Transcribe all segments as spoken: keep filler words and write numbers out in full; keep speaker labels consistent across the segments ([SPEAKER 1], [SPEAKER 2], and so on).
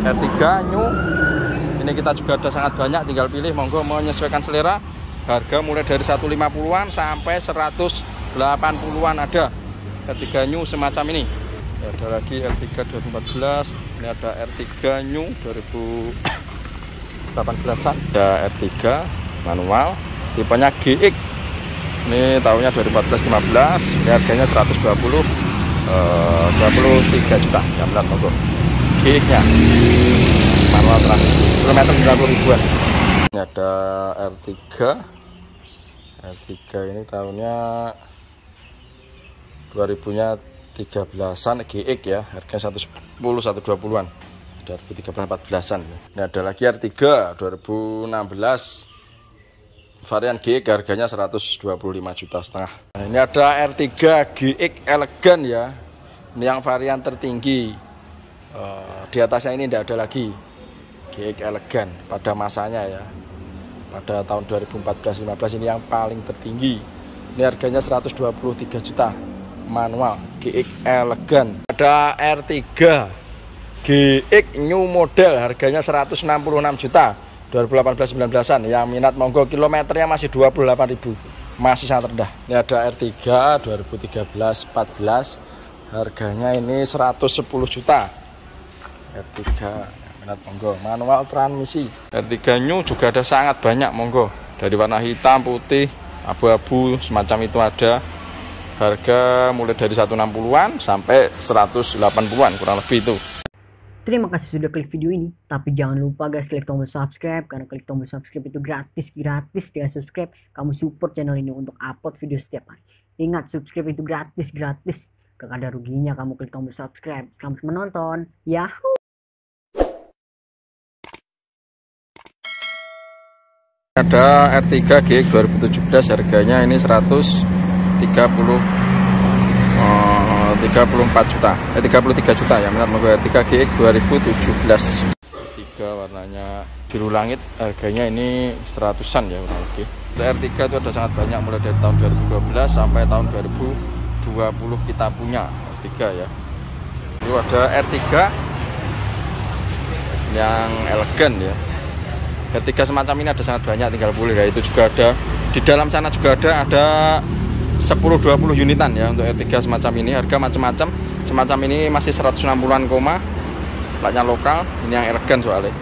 [SPEAKER 1] R tiga new. Ini kita juga ada sangat banyak, tinggal pilih, monggo menyesuaikan selera. Harga mulai dari seratus lima puluhan sampai seratus delapan puluhan ada. R tiga new semacam ini. Ada lagi R tiga dua ribu empat belas. Ini ada R tiga new dua ribu delapan belasan. Ada R tiga manual tipenya G X. Ini tahunnya dua ribu empat belas lima belas. Ini harganya seratus dua puluh eh, dua puluh tiga juta. Ya benar monggo. G X-nya manual transmisi. Kilometer sembilan puluh ribuan. Ini ada R tiga. R tiga ini tahunnya dua ribunya tiga belasan G X ya. Harganya seratus sepuluh seratus dua puluhan. Ada dua ribu tiga belas empat belasan. Ini ada lagi R tiga dua ribu enam belas. Varian G X harganya seratus dua puluh lima juta setengah. Nah, ini ada R tiga G X elegan ya. Ini yang varian tertinggi. Uh, di atasnya ini tidak ada lagi. G X elegan pada masanya ya. Pada tahun dua ribu empat belas lima belas ini yang paling tertinggi. Ini harganya seratus dua puluh tiga juta. Manual G X elegan. Ada R tiga G X new model harganya seratus enam puluh enam juta. dua ribu delapan belas sembilan belasan. Yang minat monggo, kilometernya masih dua puluh delapan ribu. Masih sangat rendah. Ini ada R tiga dua ribu tiga belas empat belas. Harganya ini seratus sepuluh juta. R tiga yang minat monggo, manual transmisi. R tiga new juga ada sangat banyak monggo. Dari warna hitam, putih, abu-abu semacam itu ada. Harga mulai dari seratus enam puluhan sampai seratus delapan puluhan kurang lebih itu.
[SPEAKER 2] Terima kasih sudah klik video ini, tapi jangan lupa guys klik tombol subscribe, karena klik tombol subscribe itu gratis, gratis dengan subscribe kamu support channel ini untuk upload video setiap hari. Ingat, subscribe itu gratis, gratis, gak ada ruginya kamu klik tombol subscribe. Selamat menonton, yahoo!
[SPEAKER 1] Ada R tiga G X dua ribu tujuh belas, harganya ini seratus tiga puluh tiga puluh empat juta, eh tiga puluh tiga juta ya minat monggo. R tiga G X dua ribu tujuh belas. R tiga warnanya biru langit, harganya ini seratusan ya kurang lebih. R tiga itu ada sangat banyak mulai dari tahun dua ribu dua belas sampai tahun dua ribu dua puluh kita punya R tiga ya. Itu ada R tiga yang elegan ya. R tiga semacam ini ada sangat banyak, tinggal boleh ya. Itu juga ada di dalam sana juga ada ada sepuluh dua puluh unitan ya untuk R tiga semacam ini. Harga macam-macam. Semacam ini masih seratus enam puluhan koma. Platnya lokal. Ini yang elegan soalnya.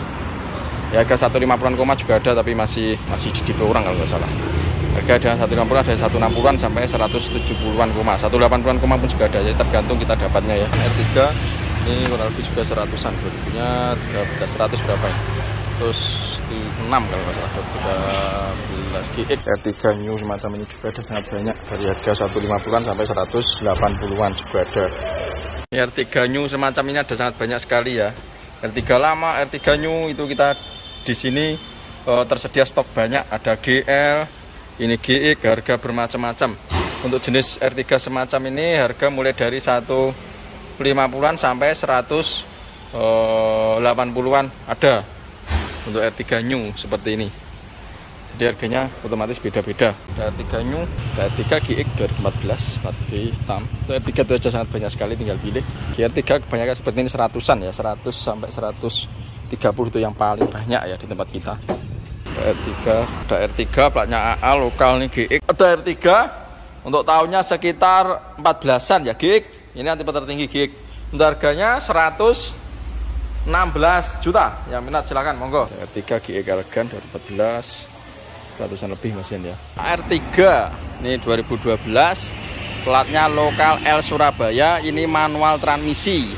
[SPEAKER 1] Ya, harga seratus lima puluhan koma juga ada, tapi masih masih di tipe orang kalau nggak salah. Harga ada seratus lima puluh, ada seratus enam puluhan sampai seratus tujuh puluhan koma. seratus delapan puluhan koma pun juga ada. Jadi tergantung kita dapatnya ya. R tiga ini kurang lebih juga seratusan. Berikutnya tiga belas seratus berapa ya? Terus enam kalau nggak salah. tiga belas G X R tiga new semacam ini juga ada sangat banyak, dari harga seratus lima puluhan sampai seratus delapan puluhan juga ada. Ini R tiga new semacam ini ada sangat banyak sekali ya. R tiga lama, R tiga new itu kita di sini uh, tersedia stok banyak. Ada G L, ini G X, harga bermacam-macam. Untuk jenis R tiga semacam ini harga mulai dari seratus lima puluhan sampai seratus delapan puluhan ada. Untuk R tiga new seperti ini, jadi harganya otomatis beda-beda. Ada R tiga new, ada R tiga G X dua ribu empat belas plat hitam. Untuk R tiga itu aja sangat banyak sekali, tinggal pilih. Di R tiga kebanyakan seperti ini seratusan ya, seratus sampai seratus tiga puluh itu yang paling banyak ya di tempat kita. Ada R tiga, ada R tiga platnya A A lokal nih G X. Ada R tiga untuk tahunnya sekitar empat belasan ya G X. Ini yang tipe tertinggi G X. Untuk harganya seratus enam belas juta. Yang minat silakan monggo. R tiga G X elegan dua ribu empat belas, ratusan lebih mesin ya. R tiga ini dua ribu dua belas, platnya lokal L Surabaya. Ini manual transmisi.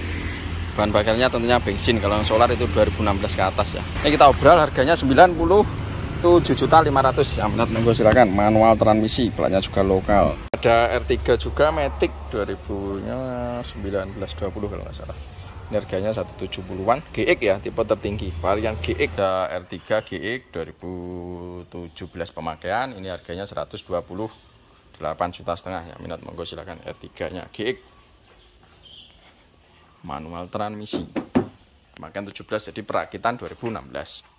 [SPEAKER 1] Bahan bakarnya tentunya bensin. Kalau yang solar itu dua ribu enam belas ke atas ya. Ini kita obral harganya sembilan puluh tujuh juta lima ratus. Yang minat monggo silakan. Manual transmisi, platnya juga lokal. Ada R tiga juga Matic dua ribu sembilan belas dua puluh kalau nggak salah. Ini harganya seratus tujuh puluhan, G X ya, tipe tertinggi. Varian G X. Ada R tiga G X dua ribu tujuh belas pemakaian. Ini harganya seratus dua puluh delapan juta setengah. Ya, minat monggo silakan. R tiga nya G X manual transmisi, pemakaian tujuh belas, jadi perakitan dua ribu enam belas.